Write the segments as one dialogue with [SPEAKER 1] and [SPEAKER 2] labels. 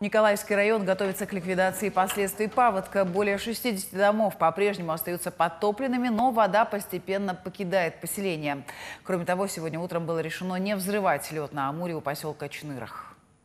[SPEAKER 1] Николаевский район готовится к ликвидации последствий паводка. Более 60 домов по-прежнему остаются подтопленными, но вода постепенно покидает поселение. Кроме того, сегодня утром было решено не взрывать лед на Амуре у поселка Чнырах.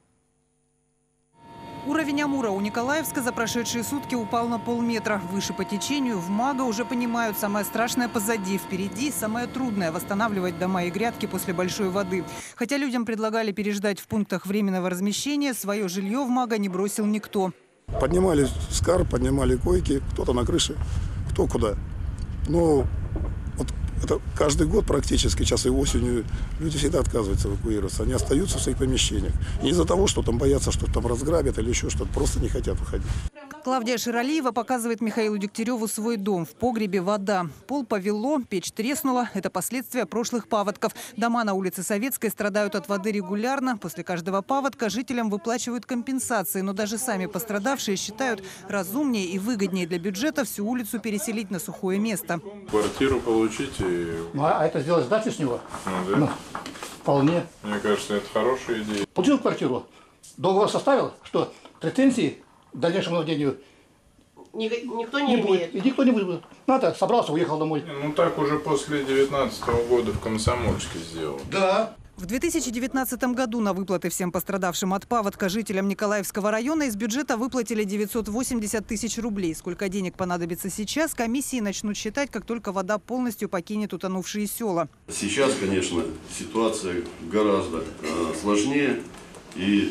[SPEAKER 2] Уровень Амура у Николаевска за прошедшие сутки упал на полметра. Выше по течению в Мага уже понимают, самое страшное позади. Впереди самое трудное – восстанавливать дома и грядки после большой воды. Хотя людям предлагали переждать в пунктах временного размещения, свое жилье в Мага не бросил никто.
[SPEAKER 3] Поднимали скар, поднимали койки, кто-то на крыше, кто куда. Но вот это каждый год практически, сейчас и осенью, люди всегда отказываются эвакуироваться. Они остаются в своих помещениях. И не из-за того, что там боятся, что там разграбят или еще что-то, просто не хотят уходить.
[SPEAKER 2] Клавдия Ширалиева показывает Михаилу Дегтяреву свой дом. В погребе вода. Пол повело, печь треснула. Это последствия прошлых паводков. Дома на улице Советской страдают от воды регулярно. После каждого паводка жителям выплачивают компенсации. Но даже сами пострадавшие считают разумнее и выгоднее для бюджета всю улицу переселить на сухое место.
[SPEAKER 4] Квартиру получите.
[SPEAKER 5] А это сделать сдачу с него?
[SPEAKER 4] Ну, да.
[SPEAKER 5] Ну, вполне.
[SPEAKER 4] Мне кажется, это хорошая идея.
[SPEAKER 5] Получил квартиру, договор составил, что претензий к дальнейшему владению
[SPEAKER 6] никто не имеет.
[SPEAKER 5] И никто не будет. Надо, собрался, уехал домой.
[SPEAKER 4] Ну так уже после 19-го года в Комсомольске сделал.
[SPEAKER 5] Да.
[SPEAKER 2] В 2019 году на выплаты всем пострадавшим от паводка жителям Николаевского района из бюджета выплатили 980 тысяч рублей. Сколько денег понадобится сейчас, комиссии начнут считать, как только вода полностью покинет утонувшие села.
[SPEAKER 7] Сейчас, конечно, ситуация гораздо сложнее. И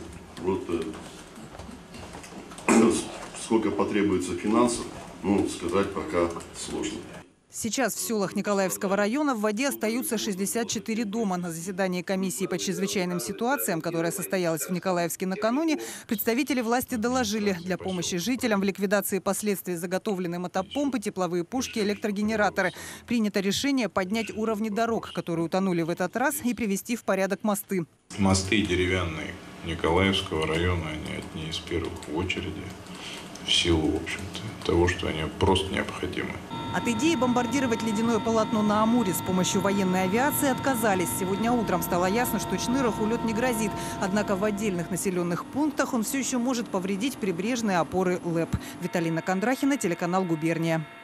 [SPEAKER 7] сколько потребуется финансов, сказать пока сложно.
[SPEAKER 2] Сейчас в селах Николаевского района в воде остаются 64 дома. На заседании комиссии по чрезвычайным ситуациям, которая состоялась в Николаевске накануне, представители власти доложили: для помощи жителям в ликвидации последствий заготовлены мотопомпы, тепловые пушки, электрогенераторы. Принято решение поднять уровни дорог, которые утонули в этот раз, и привести в порядок мосты.
[SPEAKER 4] Мосты деревянные Николаевского района, они одни из первых в очереди. В силу, в общем-то, того, что они просто необходимы.
[SPEAKER 2] От идеи бомбардировать ледяное полотно на Амуре с помощью военной авиации отказались. Сегодня утром стало ясно, что Чныраху лед не грозит. Однако в отдельных населенных пунктах он все еще может повредить прибрежные опоры ЛЭП. Виталина Кондрахина, телеканал «Губерния».